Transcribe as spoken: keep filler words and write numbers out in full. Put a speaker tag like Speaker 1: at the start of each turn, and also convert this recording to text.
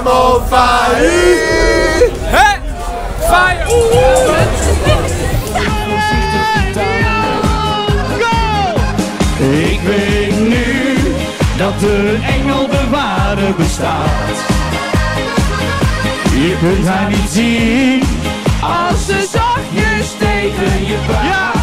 Speaker 1: Dynamo Fire!
Speaker 2: Hè? Fire!
Speaker 3: Ik weet nu dat de engelbewaarder bestaat. Je kunt haar niet zien als ze zachtjes tegen je praat.